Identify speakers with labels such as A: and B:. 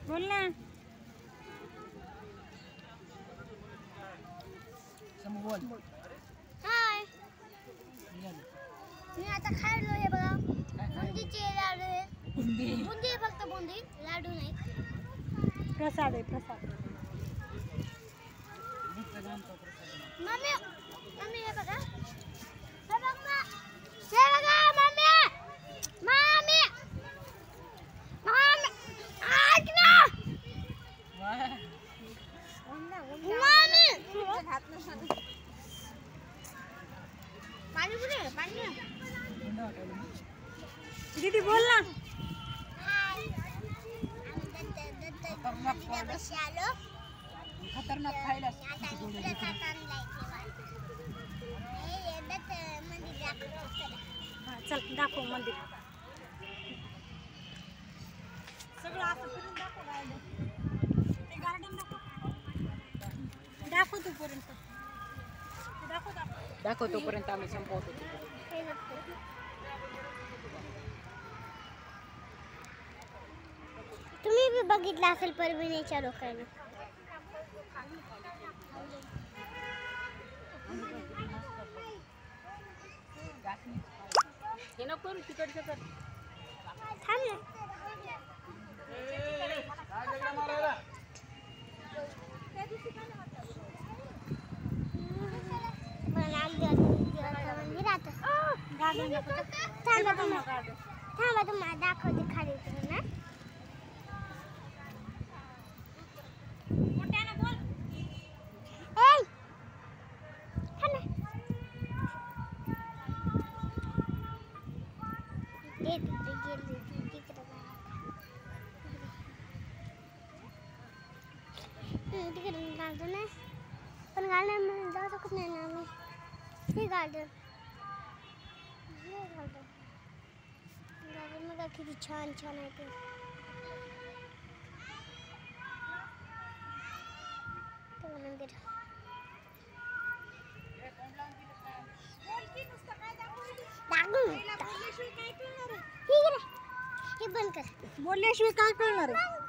A: बोल ना.
B: हाय, मी आता खायलो हे बघा. बुंदीचे लाडू आहेत. बुंदी आहे, फक्त बुंदी, लाडू नाही.
A: प्रसाद आहे प्रसाद.
B: मम्मी मम्मी हे बघा. हे बघ ना. हे बघा मम्मी. मम्मी मम्मी ऐक ना. मम्मी पाणी कुठे आहे? पाणी आहे.
A: दीदी बोल ना.
C: खतरनाक खायला
A: चल दाखव मंदिर. सगळं असं फिरून दाखव. ते गार्डन दाखव तोपर्यंत.
C: दाखव तोपर्यंत आम्ही संपवतो.
B: तुम्ही बी बघितलं असेल परभणीच्या लोकांना.
C: हे नको तिकडचं कर.
B: थांब ना. मंदिरात थांबा तुम्हाला दाखवते खाली उतरून ना. गार्डन आहे पण गार्डन मध्ये जाऊ शकत नाही ना आम्ही. हे गार्डन गार्डन मध्ये किती छान छान आहे ते. मंदिर हे बंद कर.
A: बोलल्याशिवाय काय कळणार आहे.